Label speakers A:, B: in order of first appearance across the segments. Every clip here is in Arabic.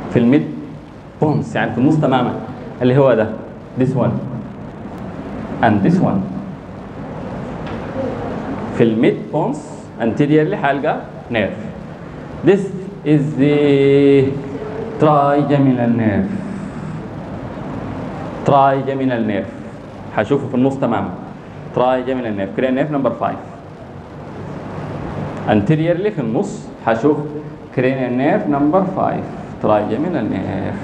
A: في الميد بونس يعني في النص تماما، اللي هو ده this one and this one. في الميد بونس anteriorly حلقة nerve. This is the trigeminal nerve. trigeminal nerve هشوفه في النص تماما. trigeminal nerve cranial nerve number 5. anteriorly في النص هشوف cranial nerve number 5 trigeminal nerve.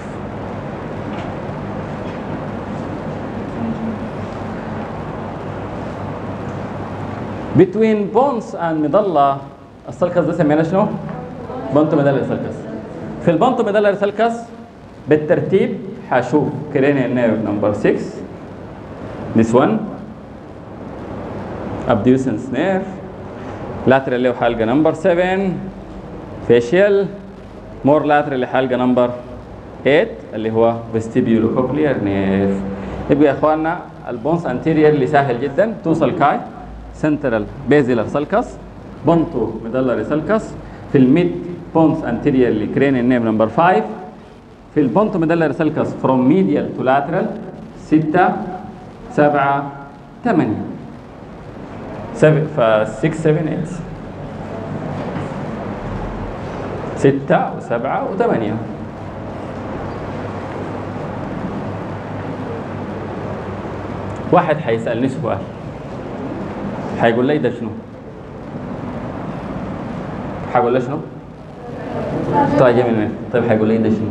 A: between bones and medulla السلكس ده سميناه شنو؟ بونتو ميدالر سلكس. في البونتو ميدالر سلكس بالترتيب هشوف cranial nerve number 6 this one abducens nerve lateral له حلقة number 7 facial more lateral حلقة number 8 اللي هو vestibulocochlear nerve. يبقى يا اخواننا البونس anterior اللي سهل جدا توصل كاي central basilar sulcus بونتو ميدالر سلكس. في الميد بونس anteriorly cranial nerve number 5. في البونتو ميدالر سلكس from medial to lateral 6 7 8 7 6 7 8 6 و7 و8. واحد حيسألني سؤال حيقول لي ده شنو؟ حقول له شنو؟ طيب طيب حيقول لي ده شنو؟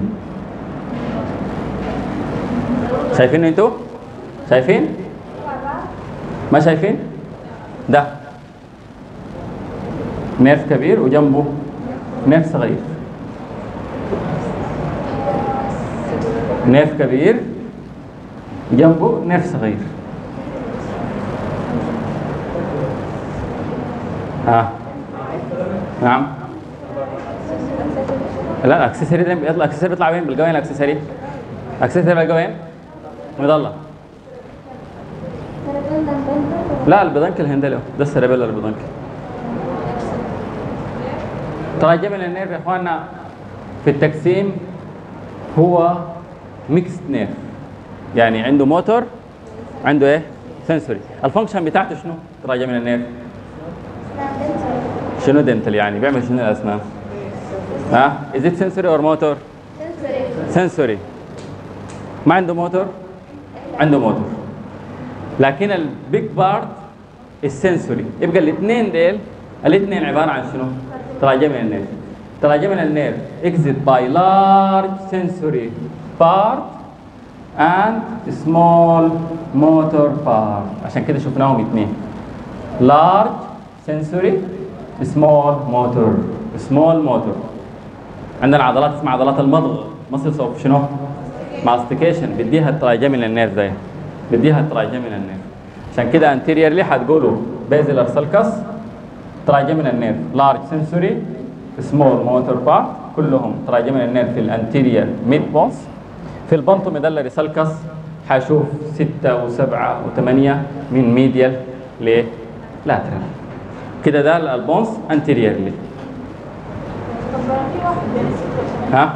A: شايفين انتوا؟ شايفين؟ ما شايفين؟ ده نيرف كبير وجنبه نيرف صغير. نيرف كبير جنبه نيرف صغير. نعم. لا الاكسسوري ده بيطلع، الاكسسوري بيطلع وين؟ بيلقى وين الاكسسوري؟ الاكسسوري بيلقى وين؟ مضلة. لا البيدانكل هندله ده السيربيلر البيدانكل. تراجمنا النيرف يا اخواننا في التقسيم هو ميكس نيرف، يعني عنده موتور عنده ايه؟ سنسوري. الفانكشن بتاعته شنو؟ تراجمنا النيرف شنو دنتل، يعني بيعمل شنو الاسنان؟ is it sensory or motor؟ sensory. ما عنده موتور؟ عنده موتور، لكن البيج بارت السنسوري. يبقى الاثنين ديل الاثنين عباره عن شنو؟ تراجمنا النيرف. تراجمنا النيرف exit by large sensory part and small motor part. عشان كده شفناهم اثنين large sensory small motor. small motor. عندنا عضلات اسمها عضلات المضغ muscles of شنو؟ mastication بديها التراجمنا النيرف ده، بديها التراجمنا النيرف. عشان كده anteriorly هتقولوا basilar sulcus تراجمنا النيرف large sensory small motor part كلهم تراجمنا النيرف في الانتيريور ميد بونس. في البونتو ميدالري سلكس هشوف 6 و7 و8 من ميديال للاترال. كده ده البونس انتيريورلي. ها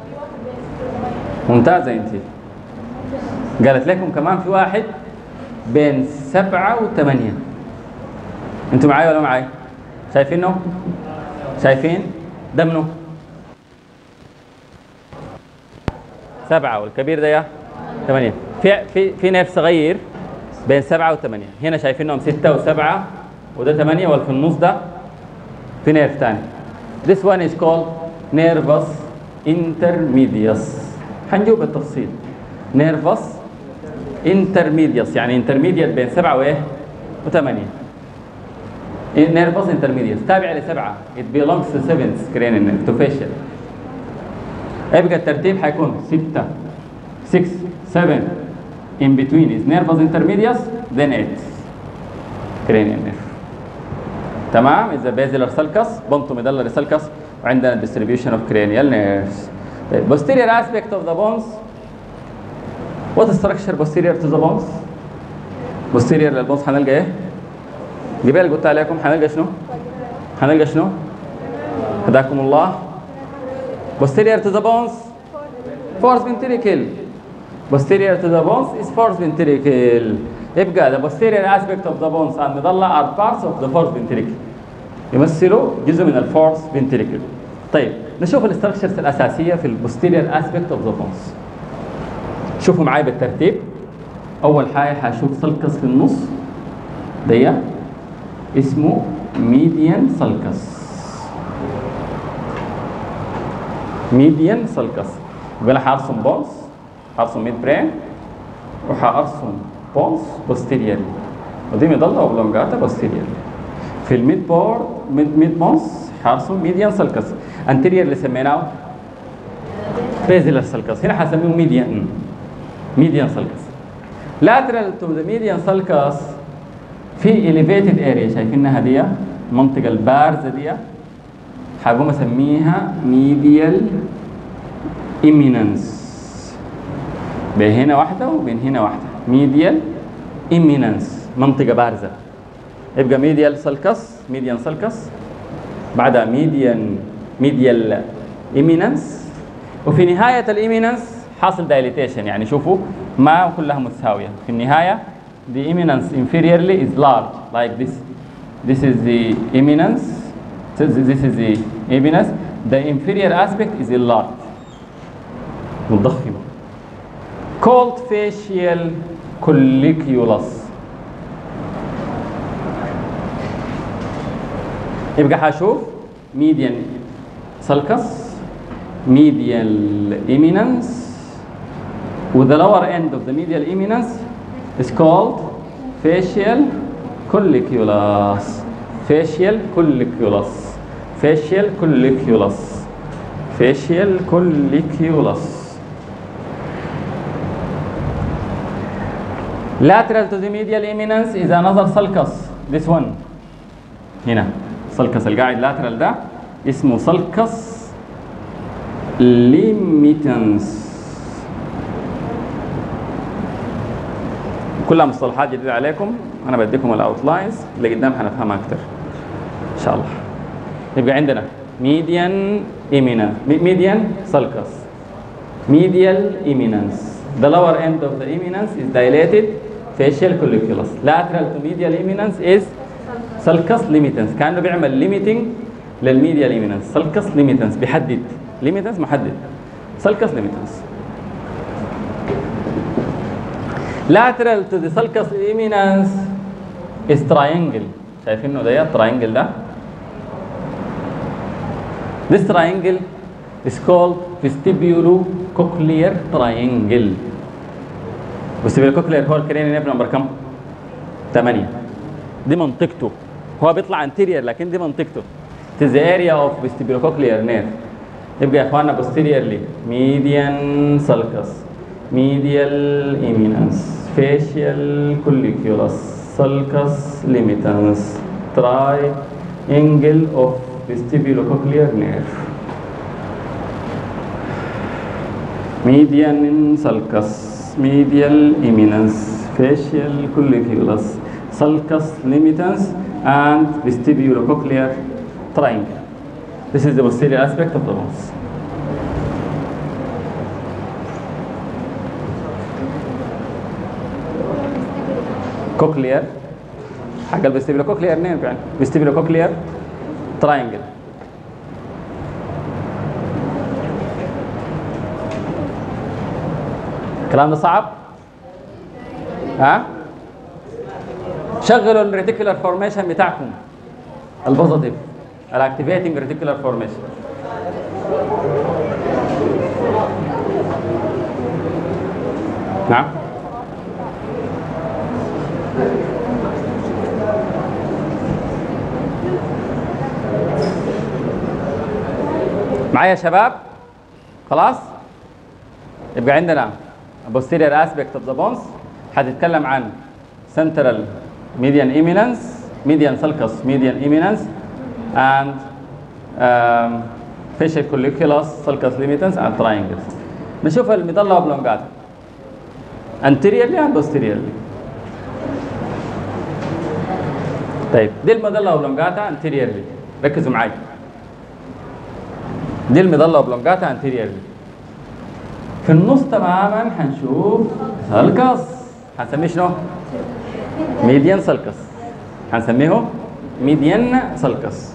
A: ممتازه انت. قالت لكم كمان في واحد بين 7 و8. انتوا معايا ولا معايا؟ شايفينه؟ شايفين؟ ده منه 7 والكبير ده يا 8. في نيرف صغير بين 7 و8. هنا شايفينهم 6 و7 وده 8 واللي في النص ده في نيرف ثاني. This one is called nervus intermedius. هنجيب بالتفصيل. nervus intermedius يعني intermediate بين 7 وايه؟ و8. nervus intermedius تابع ل7. It belongs to 7th cranial nerve to facial. يبقى الترتيب حيكون 6 6 7 in between is nervus intermedius then 8 cranial nerve. تمام. is the basilar sulcus pontomedullary sulcus وعندنا distribution of cranial nerves. posterior aspect of the bones. what structure posterior to the bones؟ posterior للبونز هنلقى ايه؟ جبال قلت عليكم هنلقى شنو؟ هنلقى شنو؟ هداكم الله. posterior to the bones fourth ventricle. Posterior to the bones is fourth ventricle. يبقى the posterior aspect of the bones and medulla are parts of the fourth ventricle. يمثلوا جزء من الفورث ventricle. طيب نشوف الاستراكشرز الأساسية في البوستيريور aspect of the bones. شوفوا معايا بالترتيب. أول حاجة هشوف سلكس في النص ده اسمه ميديان سلكس. ميديان سلكس. يبقى أنا هرسم بونز، هرسم ميد برين، وهرسم بونز بوستيريورلي، ودي مضلة وبلونجاتا بوستيريورلي. في الميد بورد ميد بونز هرسم ميديان سلكس. انتيريور اللي سميناه بيزيلر سلكس، هنا هسميه ميديان سلكس. لاترال تو ذا ميديان سلكس في elevated اريا، شايفينها دي المنطقة البارزة دي هقوم اسميها ميديال ايميننس. بين هنا واحدة وبين هنا واحدة، ميديال ايميننس منطقة بارزة. يبقى ميديال سلكس، ميديان سلكس، بعدها ميديال ايميننس، وفي نهاية الايميننس حاصل دايليتيشن. يعني شوفوا ما كلها متساوية، في النهاية the eminence inferiorly is large like this. This is the eminence, this is the eminence. The inferior aspect is enlarged متضخمة. called facial colliculus. يبقى هشوف median sulcus, medial eminence, with the lower end of the medial eminence is called facial colliculus. Facial colliculus. Facial colliculus. Facial colliculus. Lateral to the medial eminence is another sulcus. This one. هنا sulcus القاعد lateral ده اسمه sulcus limitans. كلها مصطلحات جديدة عليكم، أنا بديكم الأوتلاينز اللي قدام هنفهمها أكتر إن شاء الله. يبقى عندنا median eminence, median sulcus, medial eminence. The lower end of the eminence is dilated facial colliculus. Lateral to medial eminence is sulcus limitans. كأنه بيعمل limiting للميديال eminence. sulcus limitans بيحدد، limitans محدد، sulcus limitans. lateral to the sulcus eminence is triangle. شايفينه ده triangle ده. This triangle is called vestibulocochlear triangle. vestibulocochlear هو الكريني نيرف نمبر كم؟ 8. دي منطقته، هو بيطلع anterior لكن دي منطقته. It is the area of vestibulocochlear nerve. يبقى يا اخوانا posteriorly median sulcus, medial eminence, facial colliculus, sulcus limitans, triangle of vestibulocochlear nerve. Median sulcus, medial eminence, facial colliculus, sulcus limitans, and vestibulocochlear triangle. This is the posterior aspect of the bones. كوكلير حق الفيستيبولوكوكلير نيرف، يعني فيستيبولوكوكلير تراينجل. الكلام ده صعب؟ ها؟ شغلوا الريتيكولار فورميشن بتاعكم البوزيتيف، الاكتيفيتنج ريتيكولار فورميشن. نعم؟ معايا يا شباب؟ خلاص؟ يبقى عندنا posterior aspect of the bones هتتكلم عن central median eminence, median sulcus, median eminence, and facial colliculus, sulcus limitans, and triangles. نشوف المظلة oblongata anteriorly and posteriorly. طيب دي المظلة oblongata anteriorly، ركزوا معايا. دي المظلة oblongata anteriorly. في النص تماما حنشوف سلكس، حنسميه شنو؟ ميديان سلكس، حنسميه ميديان سلكس.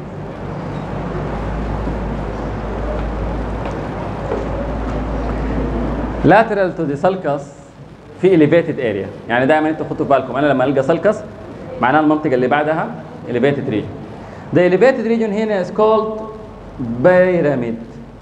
A: lateral to the sulcus في elevated area، يعني دائما انتوا خدوا بالكم انا لما القى سلكس معناها المنطقه اللي بعدها elevated region. The elevated region هنا is called pyramid.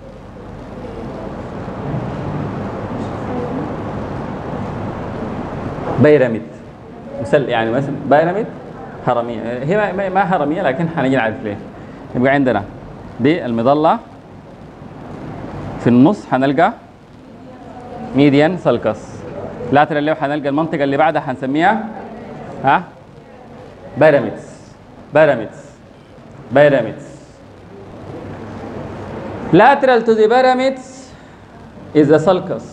A: بيراميد مثل يعني مثلا بيراميد هرميه، هي ما هرميه لكن حنيجي نعرف ليه. يبقى عندنا دي المظله في النص حنلقى ميديان سلكس، لاترال له حنلقى المنطقه اللي بعدها حنسميها بيراميدز. lateral to the pyramids is a sulcus.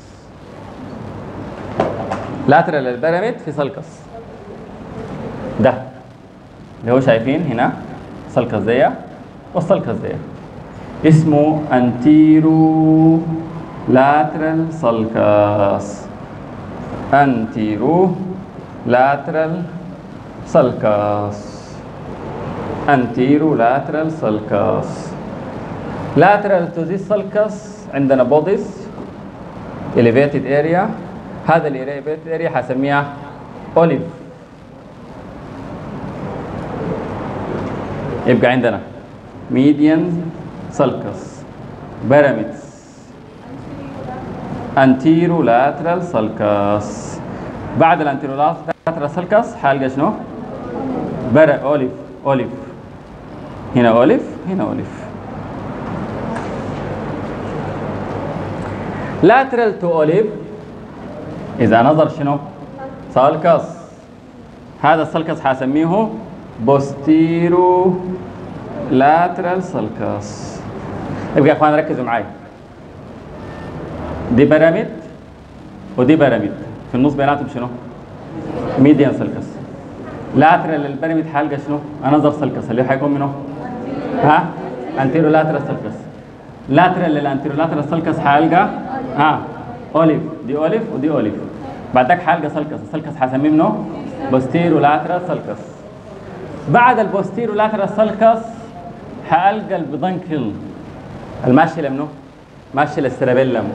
A: lateral للبيراميد في سلكس ده اللي هو شايفين هنا سلكس زي والسلكس زي، اسمه انتيرو لاترال سلكس. انتيرو لاترال سلكس. انتيرو لاترال سلكس. lateral to this sulcus عندنا bodies elevated area. هذا ال elevated area حسميها اوليف. يبقى عندنا ميديان سلكس، بيراميدز، انتيرو لاترال سلكس. بعد الانتيرو لاترال سلكس حلقى شنو؟ اوليف. هنا اوليف، هنا اوليف. lateral to olive إذا نظر شنو؟ سلكس. هذا السلكس حسميه بوستيرو لاترال سلكس. يبقى يا اخوان ركزوا معي، دي بيراميد ودي بيراميد، في النص بيناتهم شنو؟ ميديان سلكس. لاترال للبيراميد حلقه شنو؟ انظر سلكس اللي حيكون منه انتيرو لاترال سلكس. لاترال للانتيرو لاترال سلكس حلقه اوليف، دي اوليف ودي اوليف. بعدك حلقه سلكس، السلكس حسميه منه بوستيرو لاترال سلكس. بعد البوستيرو لاترال سلكس حلقه البيدنكل الماشي لمنه؟ ماشي للسيربيلم.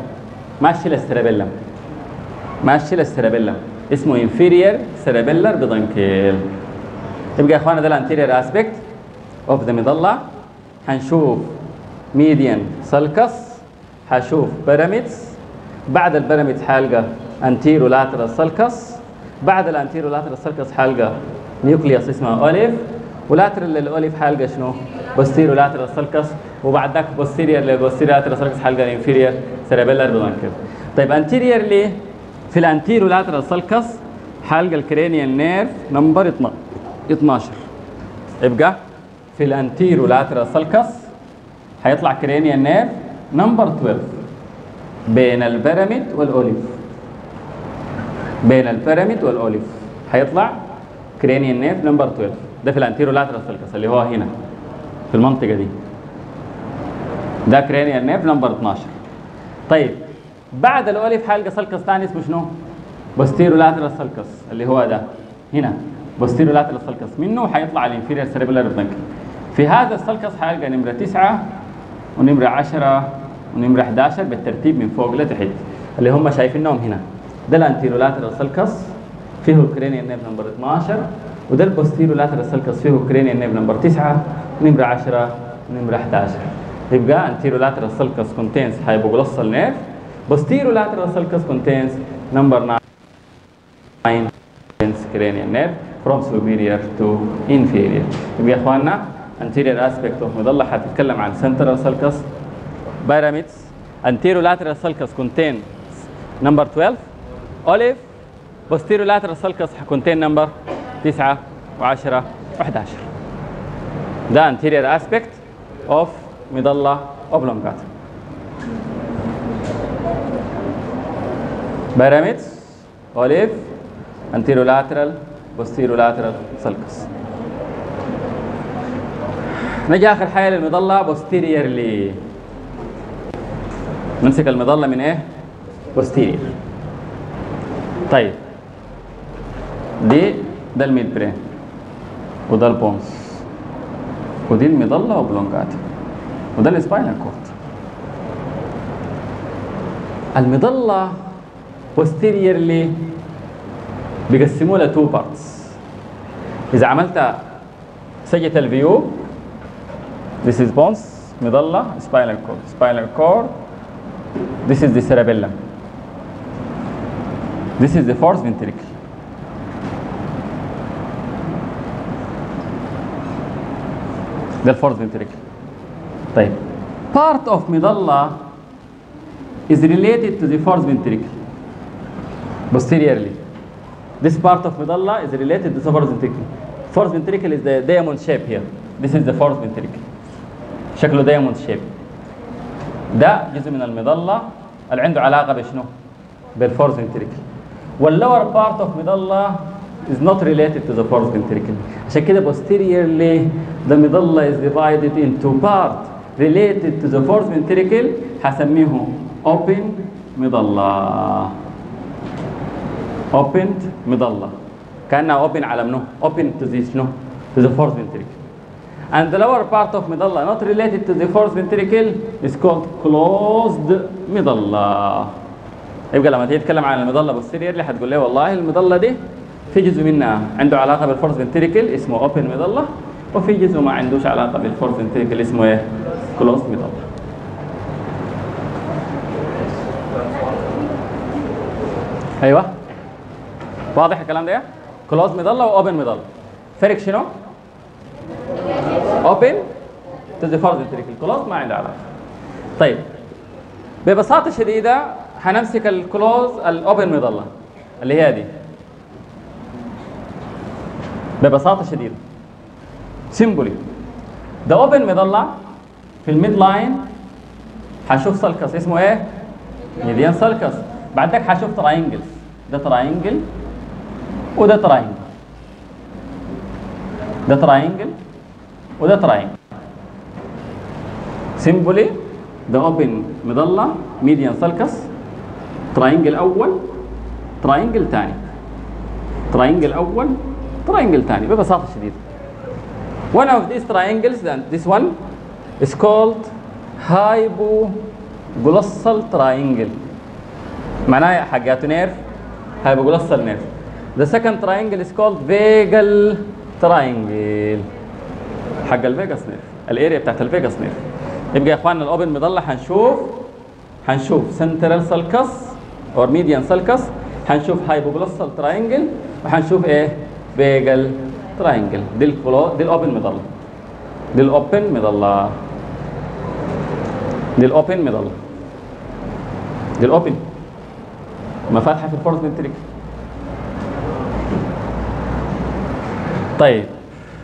A: ماشي للسيربيلم اسمه انفيرير سيربيلر بيدنكل. يبقى يا اخوانا ده الانتيرير اسبكت اوف ذا مظله. حنشوف ميديان سلكس، حشوف بيراميدز، بعد البيراميدز حلقه انتيرو لاترال سلكس، بعد الانتيرو لاترال سلكس حلقه نيوكليوس اسمها اوليف، ولاترال للاوليف حلقه شنو؟ بوستيرو لاترال سلكس، وبعد ذاك بوستيريور للبوستيريور لاترال سلكس حلقه انفيريور سيربيلر بيدنكل. طيب انتيريور ليه؟ في الانتيرو لاترال سلكس حلقه الكرينيال نيرف نمبر 12. يبقى في الانتيرو لاترال سلكس حيطلع كرينيال نيرف نمبر 12 بين البيراميد والاوليف. حيطلع كرينيال نيرف نمبر 12 ده في الانتيرو لاترال سلكس اللي هو هنا في المنطقه دي، ده كرينيال نيرف نمبر 12. طيب بعد الاوليف حلقه سلكس ثاني اسمه شنو؟ بوستيرو لاترال سلكس اللي هو ده هنا، بوستيرو لاترال سلكس منه حيطلع الانفيريور سيربيلر بيدنكل. في هذا السلكس حلقه نمره 9 ونمره 10 ونمره 11 بالترتيب من فوق لتحت اللي هم شايفينهم هنا. ده الانتيرو لاترال سلكس فيه الكرينيال نيرف نمبر 12، وده البوستيرو لاترال سلكس فيه الكرينيال نيرف نمبر 9 ونمره 10 ونمره 11. يبقى انتيرو لاترال سلكس contains hypoglossal nerve, posterior lateral sulcus contains number 9 cranial nerve from superior to inferior. يبقى يا اخواننا anterior aspect of مظله حتتكلم عن central sulcus pyramids. anterior lateral sulcus contains number 12 olive, posterior lateral sulcus contain number 9 و10 و11. ده anterior aspect of مظله oblongata. pyramids, olive, anterolateral, posterolateral sulcus. نجي اخر حاجه للمظله posteriorly. نمسك المظله من ايه؟ posterior. طيب ده الميد برين وده البونس ودي المظله وبلونجاتا وده السباينال كورد. المظله posteriorly بيقسموها ل 2 parts. إذا عملت سجة الفيو this is bones مظلة spinal cord this is the cerebellum this is the fourth ventricle. ده الفورث ventricle. طيب part of مظلة is related to the fourth ventricle posteriorly. This part of medulla is related to the fourth ventricle. Fourth ventricle is the diamond shape here. This is the fourth ventricle. شكله diamond shape. ده جزء من المظلة اللي عنده علاقة بشنو؟ بالفورث ventricle. والlower part of medulla is not related to the fourth ventricle. عشان كده posteriorly the medulla is divided into parts related to the fourth ventricle هسميه open medulla. opened مظلة كأنها open على منه open to the شنو to the fourth ventricle. And the lower part of مظلة not related to the fourth ventricle is called closed مظلة. يبقى لما تيجي تتكلم عن المظلة posteriorly هتقول لي والله المظلة دي في جزء منها عنده علاقة بالفورث ventricle اسمه open مظلة وفي جزء ما عندوش علاقة بالفورث ventricle اسمه ايه closed مظلة. ايوه واضح الكلام ده؟ كلوز مظله واوبن مظله. فرق شنو؟ اوبن تو ذا فورث فنتريكل، كلوز ما عنده علاقه. طيب ببساطه شديده هنمسك الكلوز الاوبن مظله اللي هي دي ببساطه شديده. سيمبولي ده اوبن مظله في الميد لاين هشوف سلكس اسمه ايه؟ ميديان سلكس. بعدك هشوف تراينجلز، ده تراينجل وده تراينجل، ده تراينجل وده تراينجل. سيمبولي ده اوبن مظله ميديان سلكس، تراينجل اول تراينجل ثاني، تراينجل اول تراينجل ثاني ببساطه شديده. One of these triangles and this one is called hypoglossal triangle. معناها حاجاته نيرف hypoglossal nerve. The second triangle is called vagal triangle. حق الفيجاس نيرف، الاريا بتاعت الفيجاس نيرف. يبقى يا اخواننا الاوبن مظله هنشوف سنترال سلكس اور ميديان سلكس، هنشوف hypoglossal triangle وهنشوف ايه؟ فيجال تراينجل. دي الاوبن مظله، دي الاوبن مظله، دي الاوبن مظله، دي الاوبن ما فاتحه في الفورث فنتريكل. طيب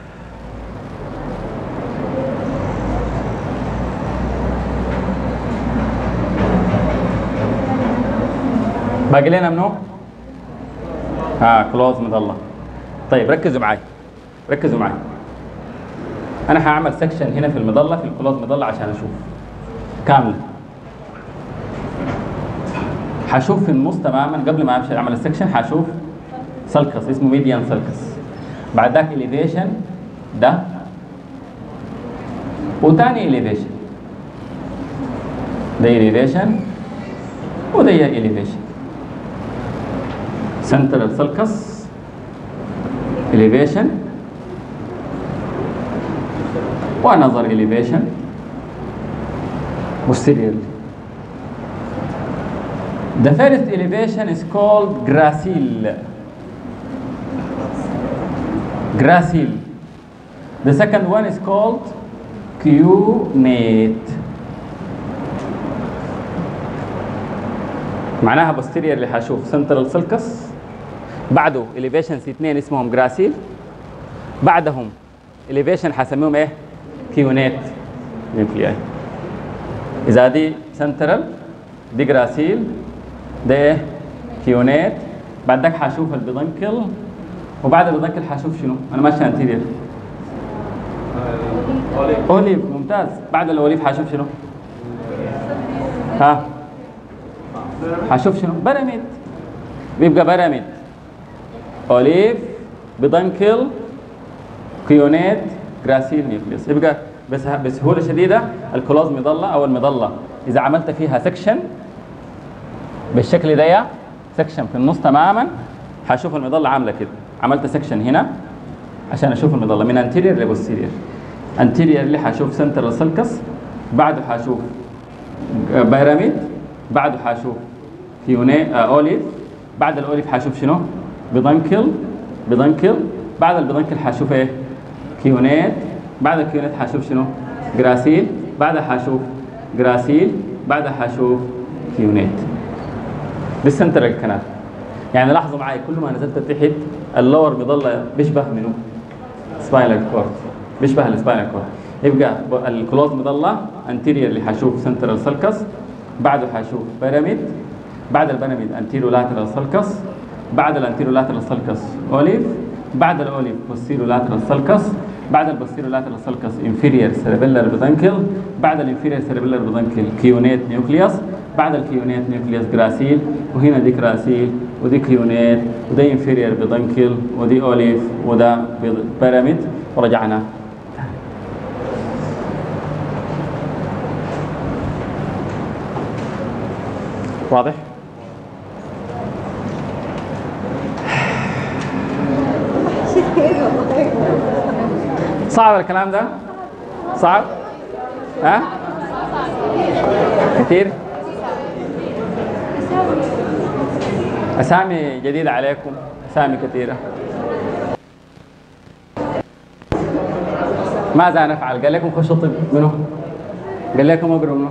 A: باقي لنا منو؟ كلوز مظله. طيب ركزوا معي، ركزوا معي. انا هعمل سكشن هنا في المظله في الكلوز مظله عشان اشوف كامله. هشوف في النص تماما قبل ما امشي اعمل السكشن هشوف سلكس اسمه ميديان سلكس. بعد ذاك اليفيشن ده وثاني اليفيشن، ده اليفيشن وده اليفيشن. سنترال سلكس elevation وanother elevation posteriorly. The first elevation is called gracile. Gracile. The second one is called cunate. معناها posteriorly اللي هشوف central sulcus، بعده elevations اثنين اسمهم جراسيل، بعدهم elevation هسميهم ايه؟ كيونات نيوكلياي. اذا دي سنترال دي جراسيل ده ايه؟ كيونات. بعدك هشوف البيدنكل وبعد البيدنكل هشوف شنو؟ انا ماشي انتيرير اوليف. ممتاز. بعد الاوليف هشوف شنو؟ هشوف شنو؟ بيراميد. بيبقى بيراميد اوليف بدنكل كيونات جراسيل نيوكليوس. يبقى بسهوله شديده الكلوز مظله او المظله اذا عملت فيها سكشن بالشكل ده، سكشن في النص تماما، هشوف المظله عامله كده. عملت سكشن هنا عشان اشوف المظله من انتيرير لبوستيرير. انتيرير اللي هشوف سنترال سلكس، بعده هشوف بيراميد، بعده هشوف كيونات اوليف، بعد الاوليف هشوف شنو؟ بدنكل. بعد البدنكل هشوف ايه؟ كيونات. بعد الكيونات هشوف شنو؟ جراسيل. بعدها هشوف جراسيل. بعدها هشوف كيونات. دي السنترال كانال. يعني لاحظوا معي كل ما نزلت تحت اللور مظله بيشبه منو؟ سباينال كورد، بيشبه السباينال كورد. يبقى الكلوز مظله انتيريور اللي هشوف سنترال سلكس، بعده هشوف بيراميد، بعد البيراميد انتيرو لاترال سلكس، بعد الانتيرو لاترال سلكس اوليف، بعد الاوليف بوستيرو لاترال سلكس، بعد البوستيرو لاترال سلكس انفيريور سيربيلر بدنكل، بعد الانفيريور سيربيلر بدنكل كيونات نيوكليوس، بعد الكيونات نيوكليوس جراسيل، وهنا دي جراسيل ودي كيونات وده انفيريور بدنكل ودي اوليف وده بيراميد. ورجعنا واضح؟ صعب الكلام ده؟ صعب؟ ها؟ كثير؟ أسامي جديدة عليكم، أسامي كثيرة. ماذا نفعل؟ قال لكم خشوا طب منو؟ قال لكم اقروا منو؟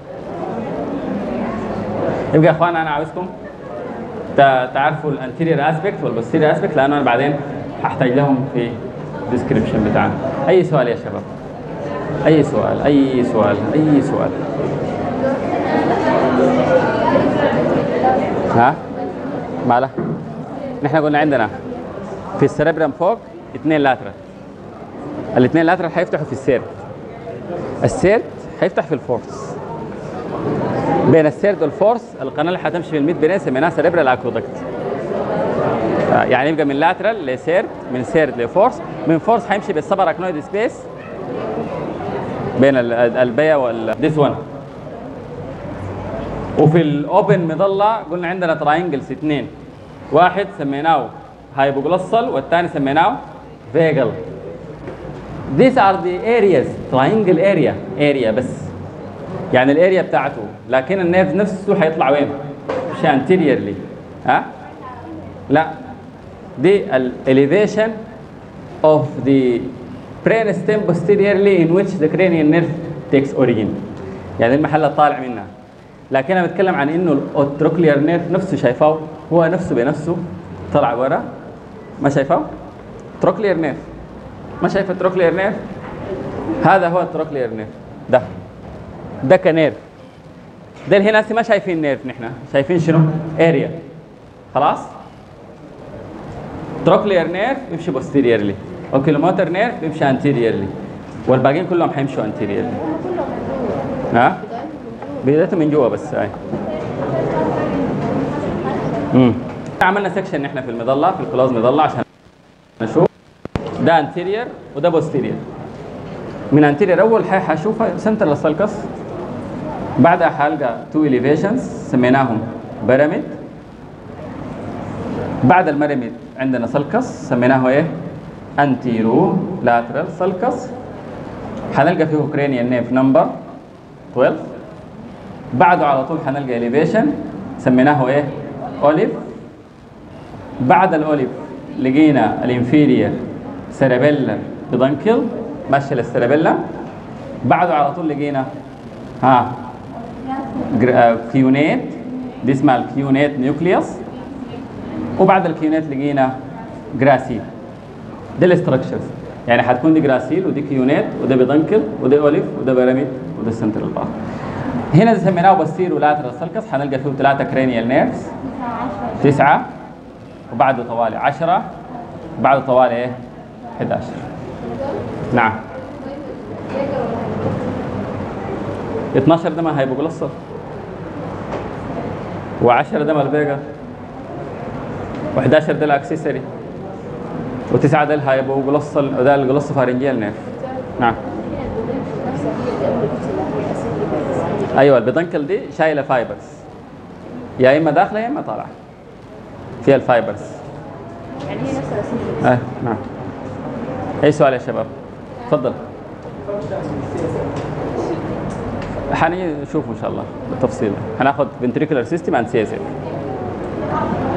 A: يبقى يا اخوان انا عاوزكم تعرفوا الانتيريور اسبكت والبوستيريور اسبكت، لانه انا بعدين هحتاج لهم في الديسكربشن بتاعنا. اي سؤال يا شباب؟ اي سؤال؟ اي سؤال؟ اي سؤال؟ ها؟ ماله؟ نحن قلنا عندنا في السيربرم فوق 2 لاترال. الاثنين لاترال هيفتحوا في السيرد. السيرد هيفتح في الفورس. بين السيرد والفورس القناه اللي هتمشي في الميد برين سميناها سيربرال اكودكت. يعني يبقى من لاترال لسيرد، من سيرد لفورس، من فورس هيمشي بالسبر اكنويد سبيس بين البيا والديس 1. وفي الاوبن مظله قلنا عندنا تراينجلز اثنين، واحد سميناه هايبوجلوسال والثاني سميناه فيجل. These are the areas, triangle area بس. يعني الاريا بتاعته، لكن النيرف نفسه هيطلع وين؟ مش anteriorly. ها؟ لا. دي ال elevation of the brainstem posteriorly in which the cranial nerve takes origin. يعني المحل الطالع منها. لكن انا بتكلم عن انه التروكلير نيرف نفسه شايفاه، هو نفسه بنفسه طلع ورا. ما شايفاه؟ تروكلير نيرف. ما شايف التروكلير نيرف؟ هذا هو التروكلير نيرف. ده كنيرف. ده هنا ما شايفين نيرف، نحن شايفين شنو؟ اريا. خلاص؟ تروكلير نيرف يمشي بوستيريرلي، اوكيلوموتر نيرف يمشي انتيريرلي، والباقيين كلهم حيمشوا انتيريرلي. ها؟ بدايته من جوا بس هاي. عملنا سكشن نحن في المظله، في الكلوز مظله، عشان نشوف ده انتيرير وده بوستيرير. من انتيرير اول حاجه حشوفها سنترال سالكس، بعدها حلقه 2 اليفيشنز سميناهم بيراميد. بعد الميراميد عندنا سالكس سميناه ايه؟ انتيرو لاترال سالكس. حنلقى فيه كرينيال نيف نمبر 12. بعده على طول حنلقى اليفيشن سميناه ايه؟ اوليف. بعد الاوليف لقينا الانفيرير سيربيلر بدنكل ماشي للسيربيلا. بعده على طول لقينا كيونات، دي اسمها الكيونات نيوكليوس. وبعد الكيونات لقينا جراسيل. دي الاستراكشرز، يعني حتكون دي جراسيل ودي كيونات وده بدنكل وده اوليف وده بيراميد وده سنترال بار. هنا سميناه بوستيرو لاترال سالكس، حنلقى فيه 3 كرينيال نيرفز، 9 وبعد طوالي 10 بعد طوالي ايه؟ 11. نعم. 12 ده ما هيبقى جلصر. و10 ده مالبيجا، و11 ده الاكسسوري، و9 ده الهايبوجلوس، ده الجلوس فارنجيال نيرف. نعم. ايوه البيدنكل دي شايله فايبرز، يا اما داخله يا اما طالعه فيها الفايبرز.
B: يعني هي نفس الرسمه.
A: نعم. اي سؤال يا شباب؟ تفضل. حنشوف ان شاء الله بالتفصيل. هناخد ventricular system and CSF.